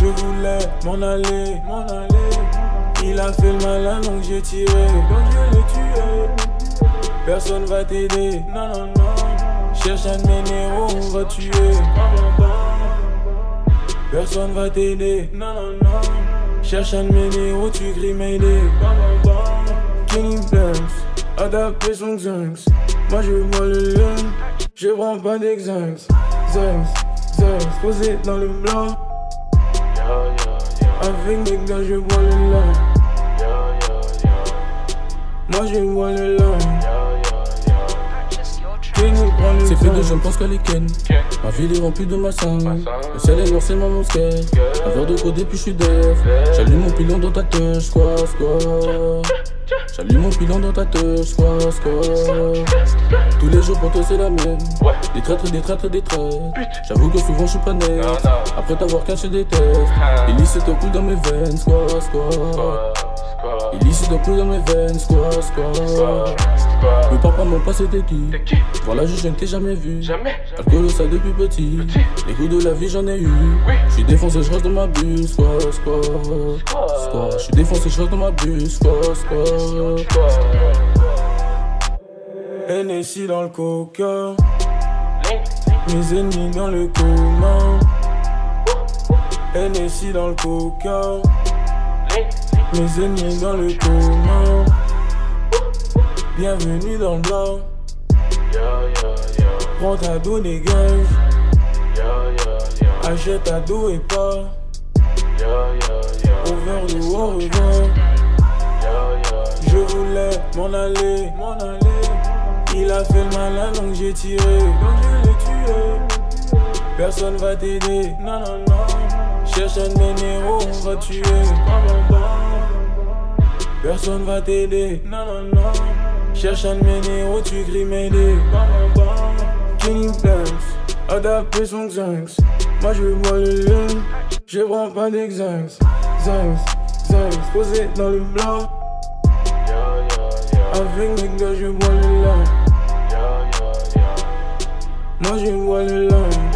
Je voulais m'en aller. Il a fait le malin donc j'ai tiré. Donc je l'ai tué. Personne va t'aider. Non. Cherche un de mes néros, on va tuer. Personne va t'aider. Non. Cherche un de mes néros, tu cries Mayday. Kenny Banks, adapté son Xanx. Moi je vois le lune, je prends pas d'exanx. Zanx, posé dans le blanc. Avec mes gars je vois le lin. Moi je vois le lin. C'est fait de je ne pense qu'à les ken. Ma ville est remplie de massins. Le ciel est noir, c'est ma mosquée. Un verre de codé puis je suis def. J'allume mon pilon dans ta touche, squat. J'allume mon pilon dans ta touche, squat. Tous les jours pour toi c'est la même. Des traîtres. J'avoue que souvent je suis pas net. Après t'avoir caché des tests. Illicite au coup dans mes veines, squat. Illicite au coup dans mes veines, squat. Le papa m'a pas c'était qui. Voilà je ne t'ai jamais vu. Alcool ça depuis petit. Les coups de la vie j'en ai eu. J'suis défoncé, je reste dans ma bulle, J'suis défoncé, je reste dans ma bulle, NSI dans le coca. Mes ennemis dans le coma. NSI dans le coca. Mes ennemis dans le coma. Bienvenue dans le blanc. Prends ta dos, dégage. Achète ta dos et pas. Overdo, au revoir. Je voulais m'en aller. Il a fait le malin donc j'ai tiré. Donc je l'ai tué. Personne va t'aider. Non. Cherche un de mes néros, on va tuer. Personne va t'aider. Non. Cherche un de mes néros, tu cries Mayday. Kenny Banks, adapté son Xanx. Moi je vois le lune, je prends pas d'exanx. Zanx, posé dans le blanc. Avec mes gars je vois le lin. Moi je vois le lin.